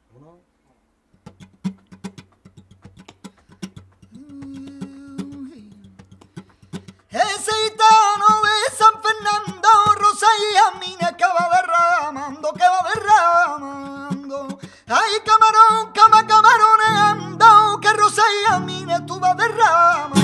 Uno. Ese gitano de San Fernando, rosa y amina que va derramando, Ay, camarón, camaroneando, que rosa y amina tú vas derramando.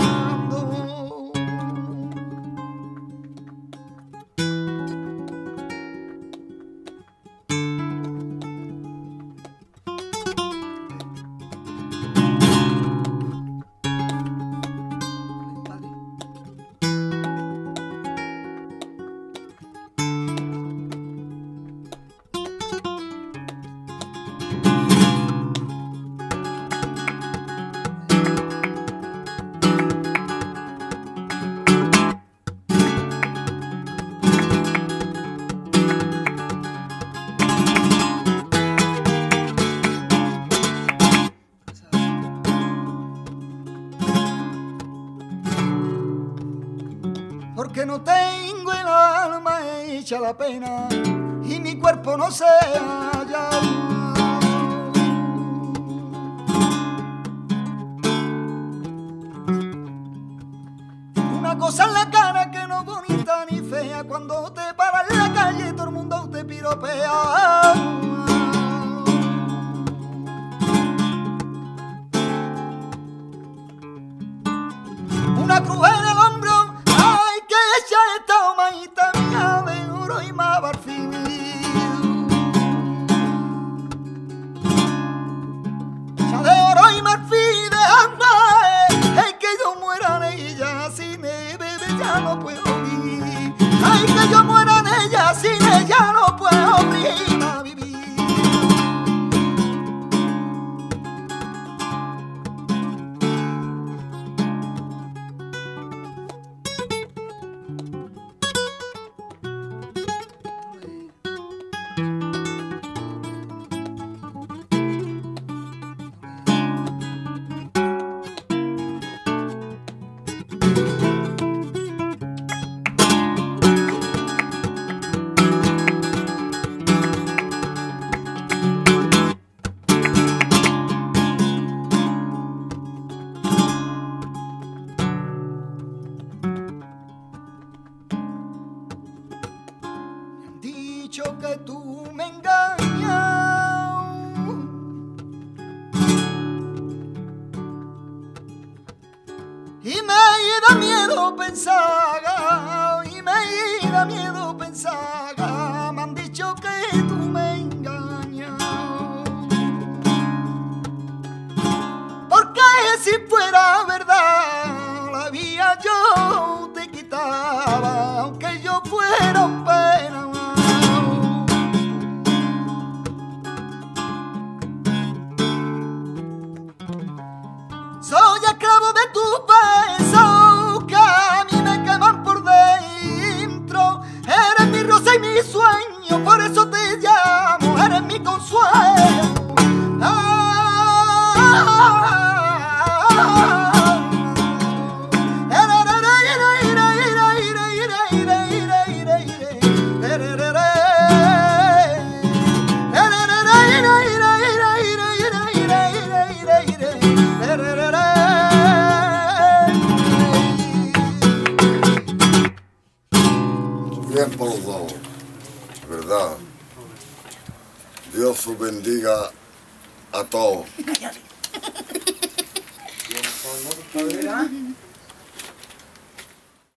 Porque no tengo el alma hecha la pena y mi cuerpo no se halla. Una cosa en la cara que no es bonita ni fea, cuando te paras en la calle todo el mundo te piropea. Una cruz en el hombro, ay, que ella esta humajita mía de oro y más marfil. Ya de oro y marfil, déjame, ay, que yo muera en ella, sin ella ya no puedo vivir. Ay, que yo muera en ella, sin ella no puedo vivir. Que tú me engañas y me da miedo pensar, me han dicho que tú me engañas, porque si fuera verdad la vida yo te quitaba, aunque yo fuera un pena. Soy esclavo de tus besos que a mí me queman por dentro. Eres mi rosa y mi sueño, por eso te llamo, eres mi consuelo. Bien por los dos, ¿verdad? Dios os bendiga a todos.